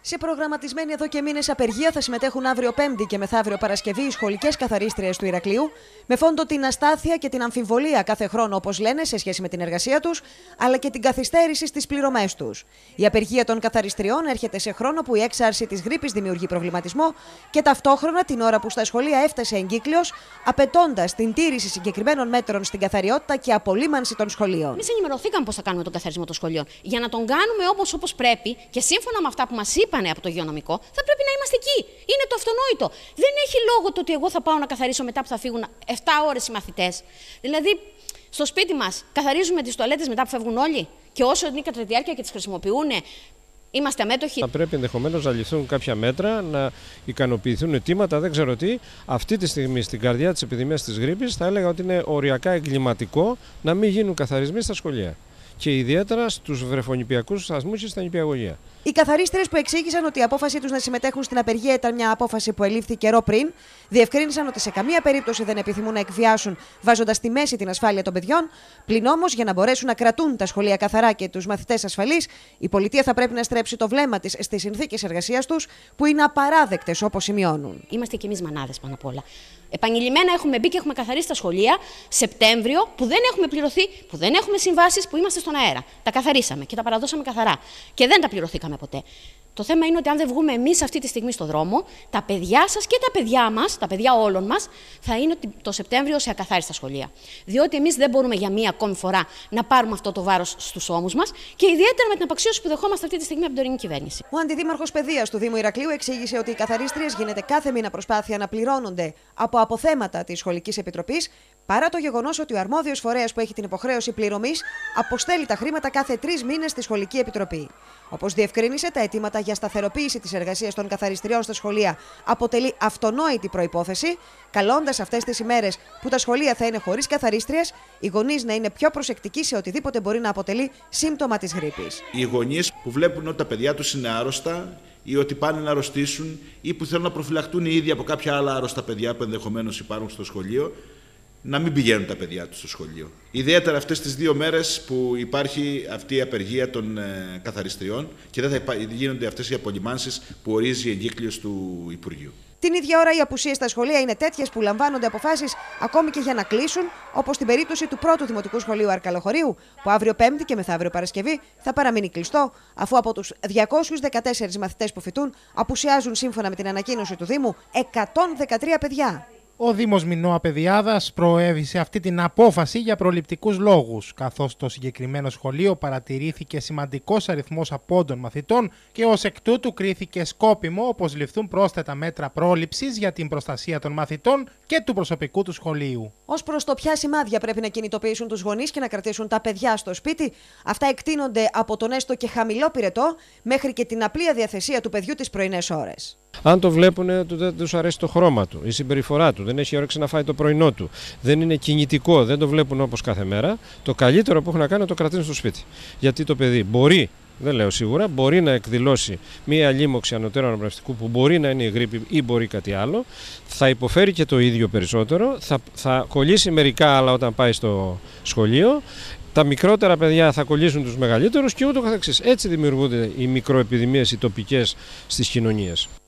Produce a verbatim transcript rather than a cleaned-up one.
Σε προγραμματισμένη εδώ και μήνες απεργία θα συμμετέχουν αύριο Πέμπτη και μεθαύριο Παρασκευή οι σχολικές καθαρίστριες του Ηρακλείου, με φόντο την αστάθεια και την αμφιβολία κάθε χρόνο, όπως λένε, σε σχέση με την εργασία τους, αλλά και την καθυστέρηση στις πληρωμές τους. Η απεργία των καθαριστριών έρχεται σε χρόνο που η έξαρση της γρίπης δημιουργεί προβληματισμό και ταυτόχρονα την ώρα που στα σχολεία έφτασε εγκύκλειος, απαιτώντας την τήρηση συγκεκριμένων μέτρων στην καθαριότητα και απολύμανση των σχολείων. Εμείς ενημερωθήκαμε πώς θα κάνουμε τον καθαρισμό των σχολείων. Για να τον κάνουμε όπως, όπως πρέπει και σύμφωνα με αυτά που μας είπαν από το υγειονομικό, θα πρέπει να είμαστε εκεί. Είναι το αυτονόητο. Δεν έχει λόγο το ότι εγώ θα πάω να καθαρίσω μετά που θα φύγουν επτά ώρες οι μαθητές. Δηλαδή, στο σπίτι μας καθαρίζουμε τις τουαλέτες μετά που φεύγουν όλοι και όσο είναι κατά τη διάρκεια και τις χρησιμοποιούν, είμαστε αμέτωχοι. Θα πρέπει ενδεχομένως να ληφθούν κάποια μέτρα, να ικανοποιηθούν αιτήματα, δεν ξέρω τι. Αυτή τη στιγμή, στην καρδιά της επιδημίας της γρίπης, θα έλεγα ότι είναι οριακά εγκληματικό να μην γίνουν καθαρισμοί στα σχολεία. Και ιδιαίτερα στους βρεφονιπιακούς σταθμούς και στα νηπιαγωγεία. Οι καθαρίστριες που εξήγησαν ότι η απόφαση τους να συμμετέχουν στην απεργία ήταν μια απόφαση που ελήφθη καιρό πριν, διευκρίνησαν ότι σε καμία περίπτωση δεν επιθυμούν να εκβιάσουν βάζοντας στη μέση την ασφάλεια των παιδιών. Πλην όμως, για να μπορέσουν να κρατούν τα σχολεία καθαρά και τους μαθητές ασφαλείς, η πολιτεία θα πρέπει να στρέψει το βλέμμα της στις συνθήκες εργασίας τους, που είναι απαράδεκτες, όπως σημειώνουν. Είμαστε κι εμείς μανάδες πάνω απ' όλα. Επανειλημμένα έχουμε μπει και έχουμε καθαρίσει τα σχολεία Σεπτέμβριο που δεν έχουμε πληρωθεί, που δεν έχουμε συμβάσεις, που είμαστε στον αέρα. Τα καθαρίσαμε και τα παραδώσαμε καθαρά. Και δεν τα πληρωθήκαμε ποτέ. Το θέμα είναι ότι αν δεν βγούμε εμείς αυτή τη στιγμή στον δρόμο, τα παιδιά σας και τα παιδιά μας, τα παιδιά όλων μας, θα είναι το Σεπτέμβριο σε ακαθάριστα σχολεία. Διότι εμείς δεν μπορούμε για μία ακόμη φορά να πάρουμε αυτό το βάρος στους ώμους μας και ιδιαίτερα με την απαξίωση που δεχόμαστε αυτή τη στιγμή από την τωρινή κυβέρνηση. Ο Αντιδήμαρχος Παιδείας του Δήμου Ηρακλείου εξήγησε ότι οι καθαρίστριες γίνεται κάθε μήνα προσπάθεια να πληρώνονται από αποθέματα της Σχολικής Επιτροπής, παρά το γεγονός ότι ο αρμόδιος φορέας που έχει την υποχρέωση πληρωμής αποστέλει τα χρήματα κάθε τρεις μήνες στη Σχολική Επιτροπή. Όπως διευκρίνησε, τα αιτήματα για σταθεροποίηση της εργασίας των καθαριστριών στα σχολεία αποτελεί αυτονόητη προϋπόθεση, καλώντας αυτές τις ημέρες που τα σχολεία θα είναι χωρίς καθαρίστριες, οι γονείς να είναι πιο προσεκτικοί σε οτιδήποτε μπορεί να αποτελεί σύμπτωμα της γρίπης. Οι γονείς που βλέπουν ότι τα παιδιά τους είναι άρρωστα ή ότι πάνε να αρρωστήσουν ή που θέλουν να προφυλαχτούν οι ίδιοι από κάποια άλλα άρρωστα παιδιά που ενδεχομένως υπάρχουν στο σχολείο, να μην πηγαίνουν τα παιδιά τους στο σχολείο. Ιδιαίτερα αυτές τις δύο μέρες που υπάρχει αυτή η απεργία των ε, καθαριστριών και δεν θα υπά... γίνονται αυτές οι απολυμάνσεις που ορίζει η εγκύκλειος του Υπουργείου. Την ίδια ώρα οι απουσίες στα σχολεία είναι τέτοιες που λαμβάνονται αποφάσεις ακόμη και για να κλείσουν, όπως στην περίπτωση του πρώτου Δημοτικού Σχολείου Αρκαλοχωρίου, που αύριο Πέμπτη και μεθαύριο Παρασκευή θα παραμείνει κλειστό, αφού από τους διακόσιους δεκατέσσερις μαθητές που φοιτούν απουσιάζουν σύμφωνα με την ανακοίνωση του Δήμου εκατόν δεκατρία παιδιά. Ο Δήμος Μινώα Παιδιάδας προέβησε αυτή την απόφαση για προληπτικούς λόγους, καθώς στο συγκεκριμένο σχολείο παρατηρήθηκε σημαντικός αριθμός απόντων μαθητών και ως εκ τούτου κρίθηκε σκόπιμο όπως ληφθούν πρόσθετα μέτρα πρόληψης για την προστασία των μαθητών και του προσωπικού του σχολείου. Ως προς το ποια σημάδια πρέπει να κινητοποιήσουν τους γονείς και να κρατήσουν τα παιδιά στο σπίτι, αυτά εκτείνονται από τον έστω και χαμηλό πυρετό μέχρι και την απλή αδιαθεσία του παιδιού τις πρωινές ώρες. Αν το βλέπουν, δεν τους αρέσει το χρώμα του, η συμπεριφορά του, δεν έχει όρεξη να φάει το πρωινό του, δεν είναι κινητικό, δεν το βλέπουν όπως κάθε μέρα, το καλύτερο που έχουν να κάνουν είναι να το κρατήσουν στο σπίτι. Γιατί το παιδί μπορεί, δεν λέω σίγουρα, μπορεί να εκδηλώσει μία λίμωξη ανωτέρου αναπνευστικού που μπορεί να είναι η γρίπη ή μπορεί κάτι άλλο, θα υποφέρει και το ίδιο περισσότερο, θα, θα κολλήσει μερικά άλλα όταν πάει στο σχολείο. Τα μικρότερα παιδιά θα κολλήσουν τους μεγαλύτερους και ούτω καθεξής. Έτσι δημιουργούνται οι μικροεπιδημίες, οι τοπικές στις κοινωνίες.